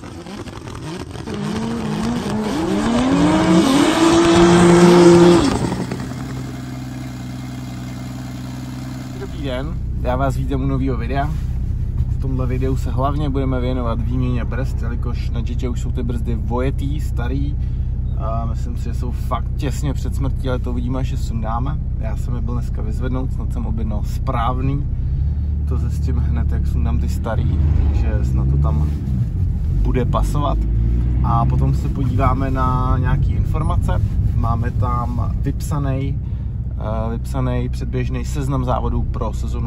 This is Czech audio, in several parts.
Dobrý den, já vás vítám u nového videa. V tomhle videu se hlavně budeme věnovat výměně brzd, jelikož na Jetě už jsou ty brzdy vojetý, starý. A myslím si, že jsou fakt těsně před smrtí, ale to uvidíme, až je sundáme. Já jsem je byl dneska vyzvednout, snad jsem objednal správný. To zjistím hned, jak sundám ty starý, takže snad to tam bude pasovat. A potom se podíváme na nějaké informace. Máme tam vypsaný předběžný seznam závodů pro sezonu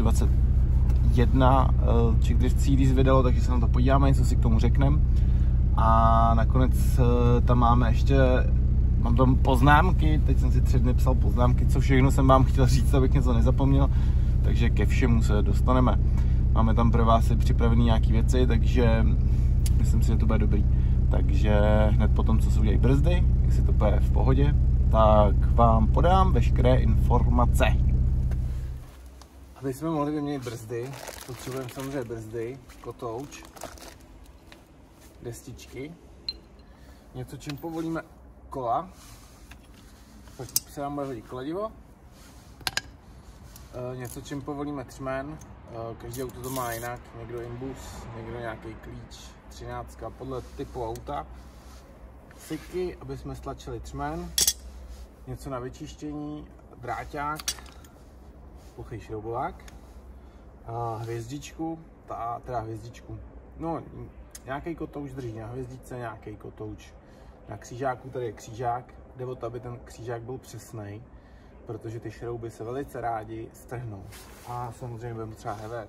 2021 Czech Drift Series vydalo, takže se na to podíváme, něco si k tomu řekneme. A nakonec tam máme ještě, mám tam poznámky, teď jsem si 3 dny psal poznámky, co všechno jsem vám chtěl říct, abych něco nezapomněl, takže ke všemu se dostaneme. Máme tam pro vás připravené nějaké věci, takže myslím si, že to bude dobrý. Takže hned potom, co se udělají brzdy, jestli to bude v pohodě, tak vám podám veškeré informace. Aby jsme mohli vyměnit brzdy, potřebujeme samozřejmě brzdy, kotouč, destičky, něco, čím povolíme kola, pak se nám bude hodit kladivo, něco, čím povolíme třmen, každý auto to má jinak, někdo imbus, někdo nějaký klíč, 13, podle typu auta, syky, aby jsme stlačili třmen, něco na vyčištění, dráťák, plochý šroubovák, hvězdičku, nějaký kotouč drží na hvězdičce, nějaký kotouč na křížáku, tady je křížák, jde o to, aby ten křížák byl přesný, protože ty šrouby se velice rádi strhnou. A samozřejmě budeme třeba hever.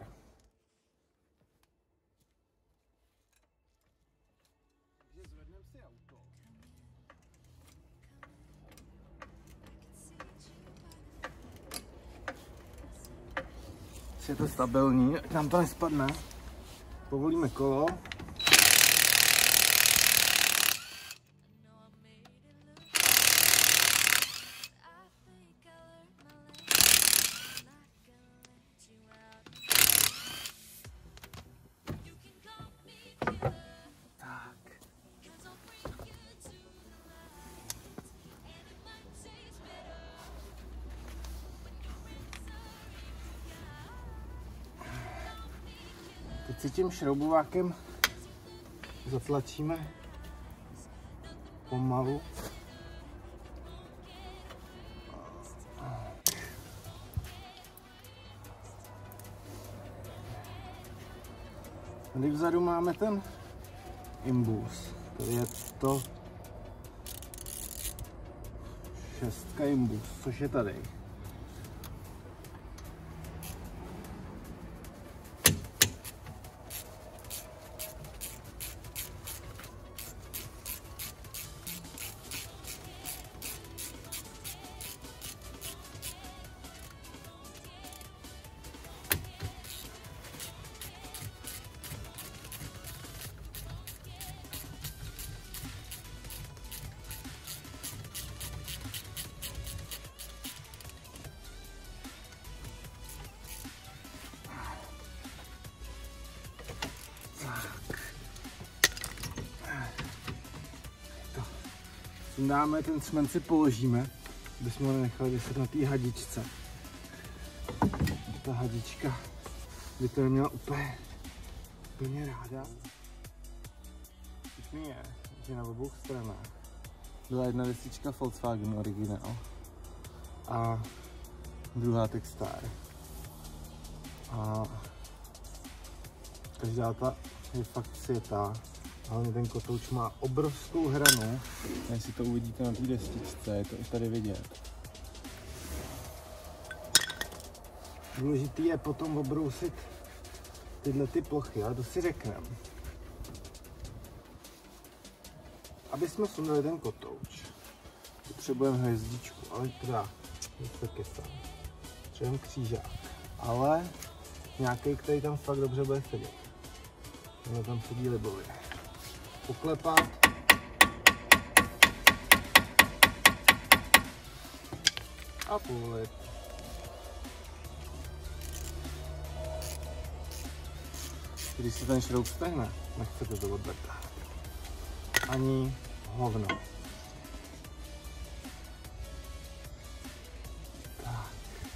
Je to stabilní, ať nám to nespadne. Povolíme kolo. Teď si tím šroubovákem zatlačíme pomalu. Tady vzadu máme ten imbus. Tady je to 6 imbus, což je tady. Sundáme, ten třmen si položíme, abychom ho nechali vyset na té hadičce. Ta hadička by to neměla úplně ráda. Všichni je, že na obou stranách byla jedna destička Volkswagen originál a druhá Textar. A každá ta je fakt světá. Hlavně ten kotouč má obrovskou hranu, jestli to uvidíte na té destičce, je to i tady vidět. Důležitý je potom obrousit tyhle ty plochy, ale to si řekneme. Aby jsme sundali ten kotouč, potřebujeme hvězdičku, ale teda se kecám. Potřebujeme křížák, ale nějaký, který tam fakt dobře bude sedět. Ono tam sedí libově. Poklepat. A povolit. Když se ten šroub stehne, Nechcete to odvrtat. Ani hovno. Tak.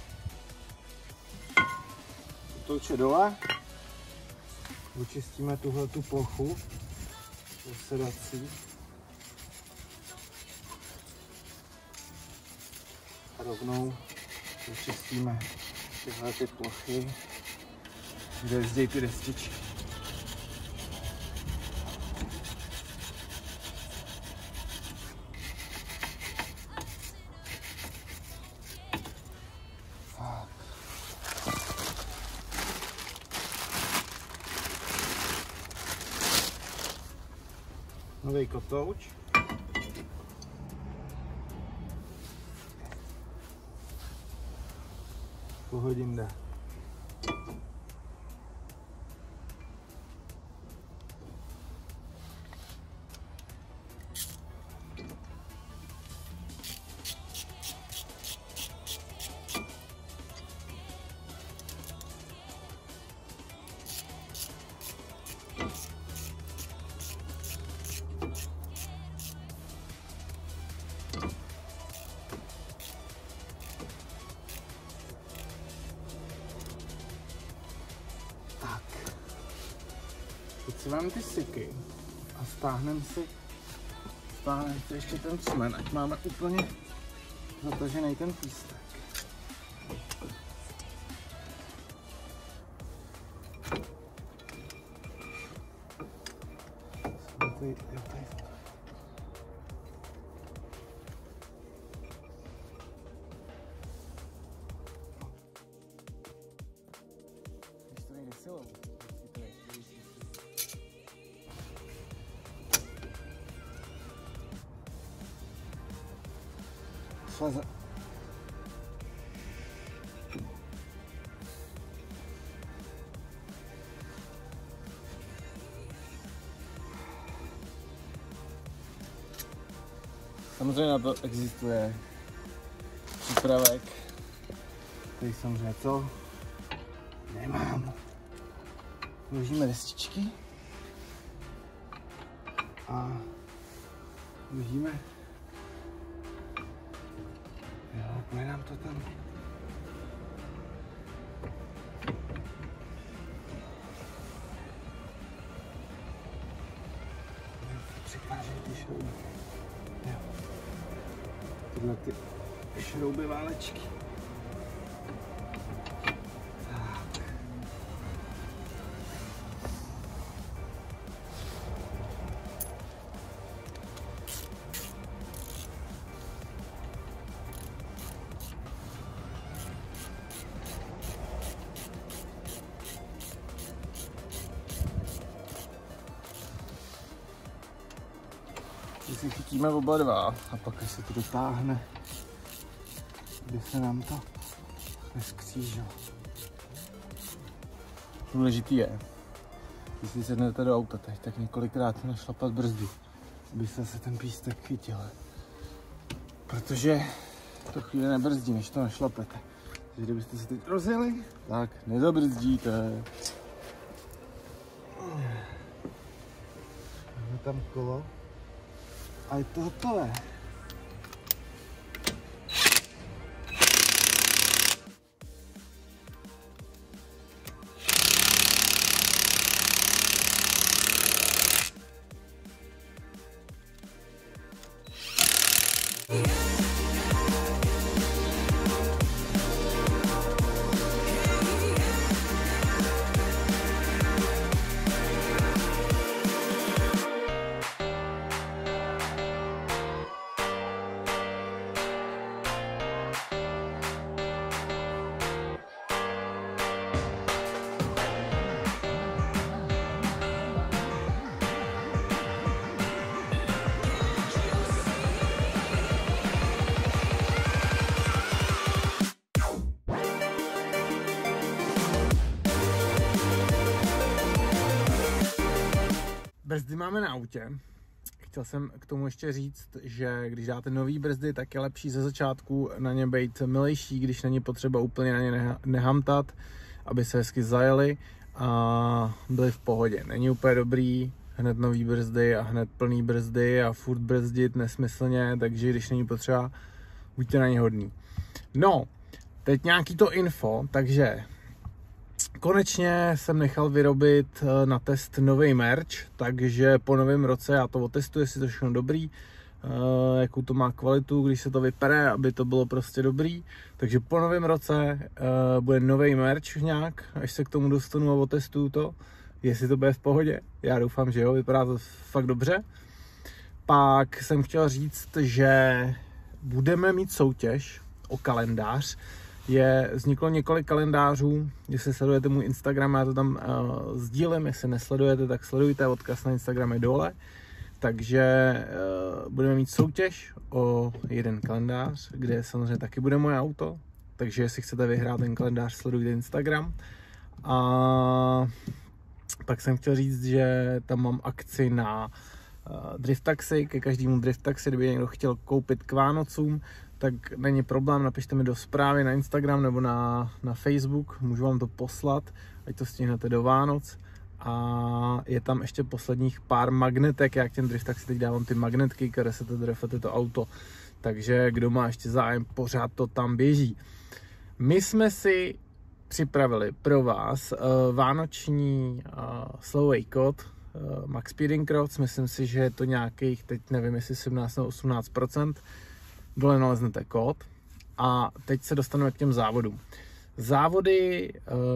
To už je dole. Vyčistíme tuhletu plochu sedací. A rovnou vyčistíme tyhle ty plochy, kde jezdí ty destičky. Nový kotouč. Pohodím dá. Teď si vám ty syky a stáhneme si ještě ten cmen, ať máme úplně zatažený ten pístek. Když to nejde silou. Sleze. Samozřejmě na to existuje přípravek, který samozřejmě co nemám. Vložíme destičky a vložíme. Jo, pojď nám to tam. Připážej ty šrouby. Jo. Tyhle ty šrouby válečky. Tak. Si chytíme oba dva a pak až se to dotáhne, aby se nám to neskřížilo. Důležitý je, když si sednete do auta teď, tak několikrát našlapat brzdu, aby se ten pístek chytil. Protože to chvíli nebrzdí, než to našlapete. Takže kdybyste se teď rozjeli, tak nezabrzdíte. Máme tam kolo. A je to hotové. Brzdy máme na autě. Chtěl jsem k tomu ještě říct, že když dáte nový brzdy, tak je lepší ze začátku na ně být milejší, když není potřeba úplně na ně nehamtat, aby se hezky zajeli. a byly v pohodě. Není úplně dobrý hned nový brzdy a hned plný brzdy a furt brzdit nesmyslně, takže když není potřeba, buďte na ně hodný. No, teď nějaký to info, takže konečně jsem nechal vyrobit na test nový merch, takže po novém roce já to otestuji, jestli to všechno dobrý, jakou to má kvalitu, když se to vypere, aby to bylo prostě dobrý. Takže po novém roce bude nový merch nějak, až se k tomu dostanu a otestuju to, jestli to bude v pohodě. Já doufám, že jo, vypadá to fakt dobře. Pak jsem chtěl říct, že budeme mít soutěž o kalendář. Vzniklo několik kalendářů, jestli sledujete můj Instagram, já to tam sdílím, jestli nesledujete, tak sledujte, odkaz na Instagram je dole. Takže budeme mít soutěž o jeden kalendář, kde samozřejmě taky bude moje auto, takže jestli chcete vyhrát ten kalendář, sledujte Instagram. A pak jsem chtěl říct, že tam mám akci na drift taxi, ke každému drift taxi, kdyby někdo chtěl koupit k Vánocům, tak není problém, napište mi do zprávy na Instagram nebo na Facebook, můžu vám to poslat, ať to stihnete do Vánoc. A je tam ještě posledních pár magnetek, já k těm drift taxi teď dávám ty magnetky, které se drefete to auto, takže kdo má ještě zájem, pořád to tam běží. My jsme si připravili pro vás vánoční slovový kód Max Speeding Rods, myslím si, že je to nějakých, teď nevím, jestli 17 nebo 18%, dole naleznete kód a teď se dostaneme k těm závodům. Závody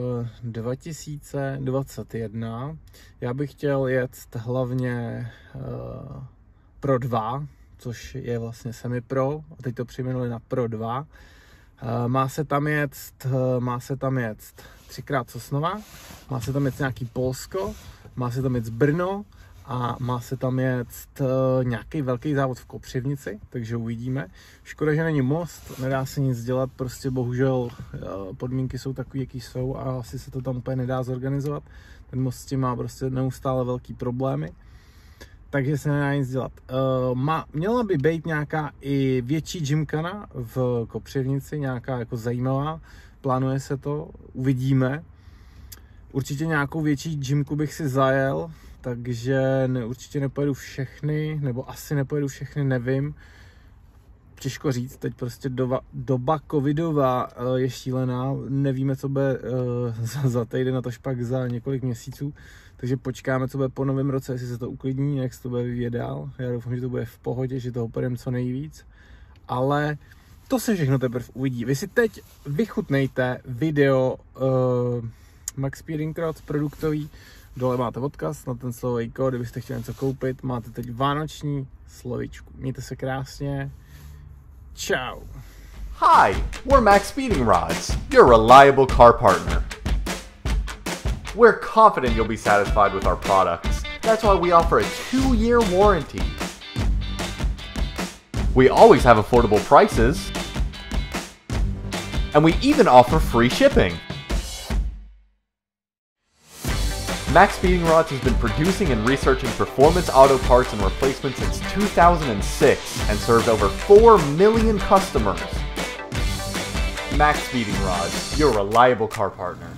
2021, já bych chtěl jet hlavně Pro 2, což je vlastně semi-pro, a teď to přejmenuli na Pro 2. Má se tam jet 3x Sosnova, má se tam jet nějaký Polsko, má se tam jet Brno a má se tam jet nějaký velký závod v Kopřivnici, takže uvidíme. Škoda, že není most, nedá se nic dělat, prostě bohužel podmínky jsou takový, jaký jsou a asi se to tam úplně nedá zorganizovat. Ten most s tím má prostě neustále velký problémy, takže se nedá nic dělat. Měla by být nějaká i větší gymkana v Kopřivnici, nějaká jako zajímavá, plánuje se to, uvidíme. Určitě nějakou větší gymku bych si zajel, takže určitě nepojedu všechny, nebo asi nepojedu všechny, nevím. Těžko říct, teď prostě doba covidová je šílená, nevíme, co bude za týden, a tož pak za několik měsíců, takže počkáme, co bude po novém roce, jestli se to uklidní, jak se to bude vyvíjet dál. Já doufám, že to bude v pohodě, že toho pojedeme co nejvíc, ale to se všechno teprve uvidí. Vy si teď vychutnejte video Max Speeding Rods produktový, dole máte odkaz na ten slovový kód, kdybyste chtěli něco koupit, máte teď vánoční slovičku. Mějte se krásně, čau. Hi, we're Max Speeding Rods, your reliable car partner. We're confident you'll be satisfied with our products. That's why we offer a 2-year warranty. We always have affordable prices, and we even offer free shipping. Max Speeding Rods has been producing and researching performance auto parts and replacements since 2006 and served over 4 million customers. Max Speeding Rods, your reliable car partner.